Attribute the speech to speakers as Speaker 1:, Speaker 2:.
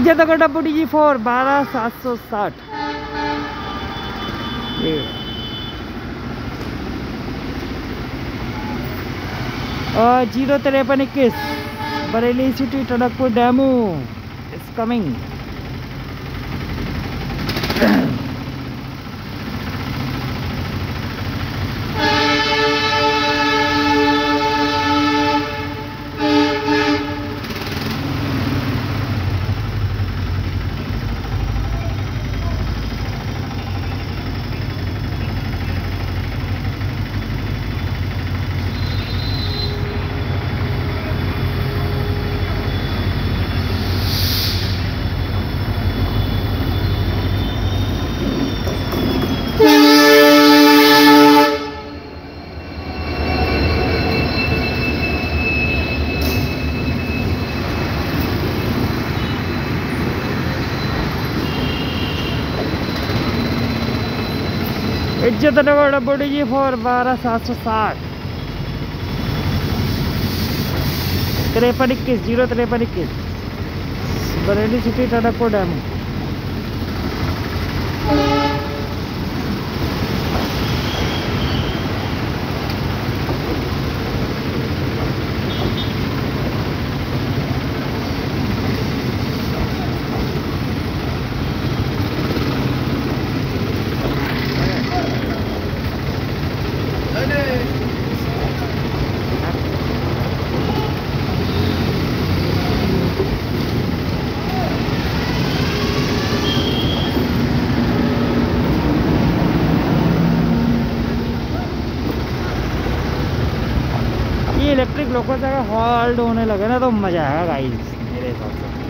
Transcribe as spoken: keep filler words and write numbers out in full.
Speaker 1: इज्जत का डब्बू D G four बारह सात सौ साठ। और जीरो तिरपन इक्कीस Bareilly city Tanakpur DEMU is coming. Izzatnagar Dabbu D G four बारह सात सौ साठ तिरपन इक्कीस जीरो तिरपन इक्कीस बरेली सिटी टनकपुर डेमू। ये इलेक्ट्रिक लोको से हॉल्ट होने लगे ना तो मजा आएगा गाइस मेरे हिसाब से।